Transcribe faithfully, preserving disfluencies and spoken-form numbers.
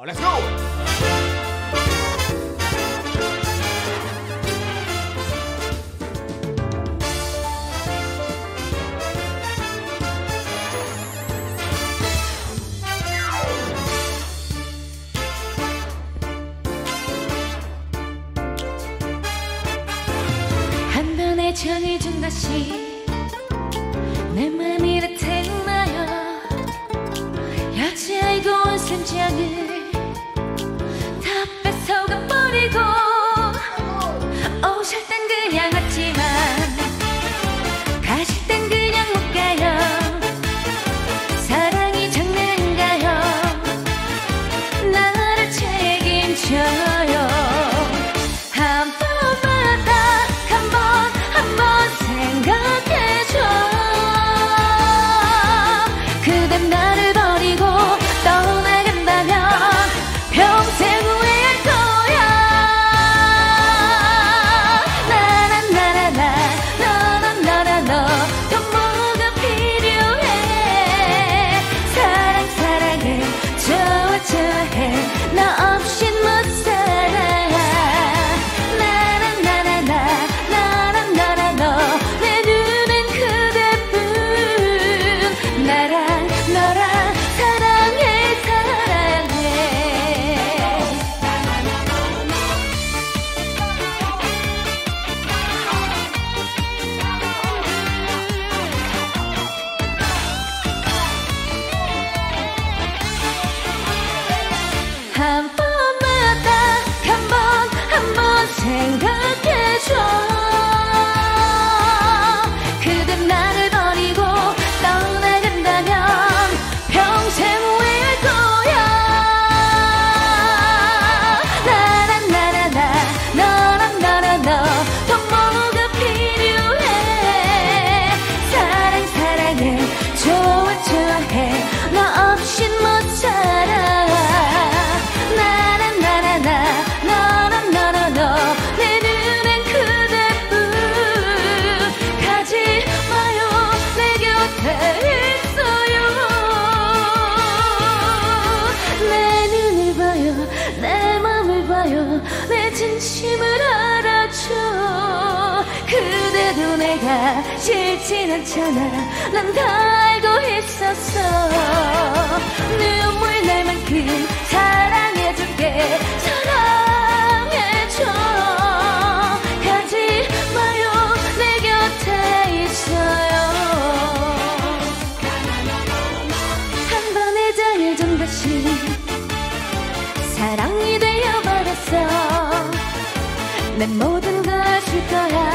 Let's go! 한 번에 정해준 것이 내 맘이라 태우나요. 여자이고 온 심장을 다 뺏어가 버리고 오실 땐 그냥 왔지만 가실 땐 그냥 못 가요. 사랑이 장난인가요? 나를 책임져요. 한 번마다 한 번 한 번 생각해줘. 그대 나를 버리고 떠나간다면 평생 후회할 거야. 나나나나나 너너너너 또 뭐가 필요해. 사랑 사랑해 좋아 좋아해 너 없인 못 살아. 한 번마다 한 번 한 번 생각해줘. 그대 나를 버리고 떠나간다면 평생 후회할 거야. 나나나나나 너너너너 또 뭐가 필요해. 사랑 사랑해 좋아 좋아해 너 없인 못 살아. 내 눈엔 그대뿐. 가지 마요 내 곁에 있어요. 내 눈을 봐요 내 맘을 봐요 내 진심을 알아줘. 그대도 내가 싫진 않잖아. 난 다 알고 있었어. 눈물 날 만큼 사랑해줄게. 사랑해줘. 가지 마요 내 곁에 있어요. 한 번에 정해준 것이 사랑이 되어버렸어. 내 모든 걸 줄 거야.